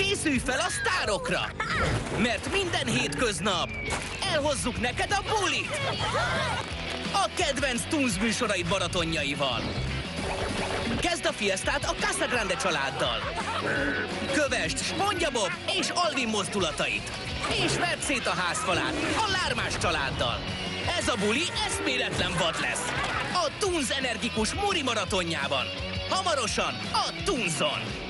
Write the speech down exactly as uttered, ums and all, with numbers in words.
Készülj fel a sztárokra! Mert minden hétköznap elhozzuk neked a bulit! A kedvenc Toons műsoraid maratonjaival! Kezd a fiesztát a Casagrande családdal! Kövesd SpongeBob és Alvin mozdulatait! És vedd szét a házfalát a Lármás családdal! Ez a buli eszméletlen vad lesz! A Toons energikus Muri maratonjában! Hamarosan a Toonson!